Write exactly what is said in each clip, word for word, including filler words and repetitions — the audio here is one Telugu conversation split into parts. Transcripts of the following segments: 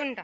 ఉంటా.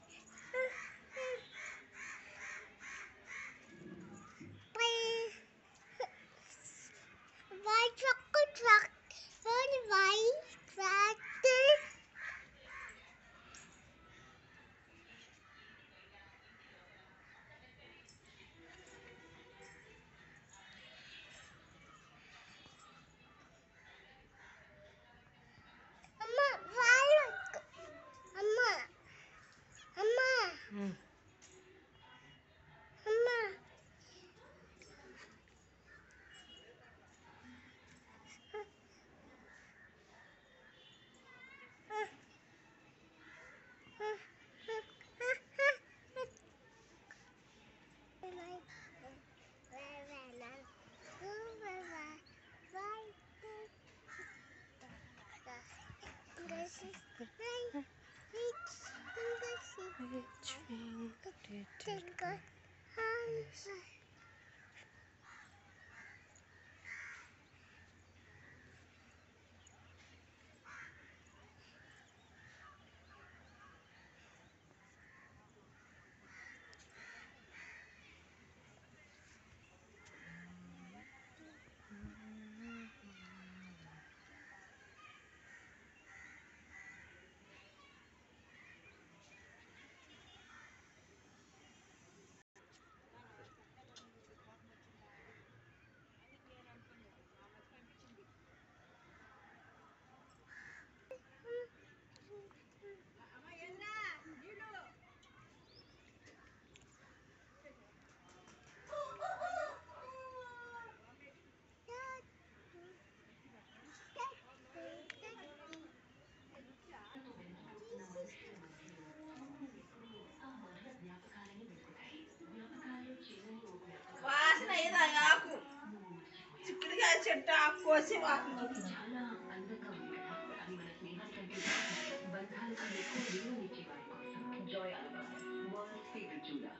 వాసన ఏదా ఆకు చిక్కుడుగా చెట్టు ఆకు కోసి వాసన చాలా అందంగా ఉంది కదా అది మన స్నేహాల కంటే బంధాలకు ఎక్కువ విలువనిచ్చే వారి కోసం జాయ్ అలవాస్ వరల్డ్స్ ఫేవరెట్ జూలా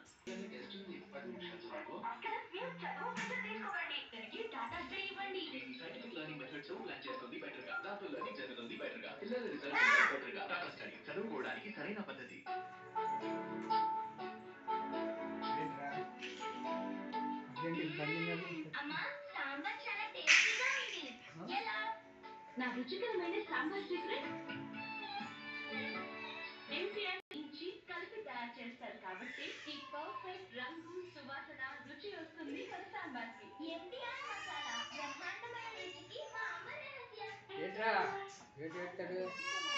సైంటిఫిక్ లెర్నింగ్ మెథడ్స్ ప్లాన్ చేస్తుంది బెటర్ గా దాంతో లెర్నింగ్ జరుగుతుంది బెటర్ గా పిల్లల రిజల్ట్ బెటర్ గా టాటా స్టడీ చదువుకోవడానికి సరైన పద్ధతి. అమ్మా సాంబార్ చాలా టేస్టీగా ఉంది ఎలా నా రుచికరమైన సాంబార్ సీక్రెట్ ఎంటీఆర్ నుంచి కలిపి తయారు చేస్తారు కాబట్టి ఈ పర్ఫెక్ట్ రంగు సువాసన రుచి వస్తుంది మన సాంబార్ కి ఎంటీఆర్ మసాలా బ్రహ్మాండమైన రుచికి మా అమ్మ రహస్యం.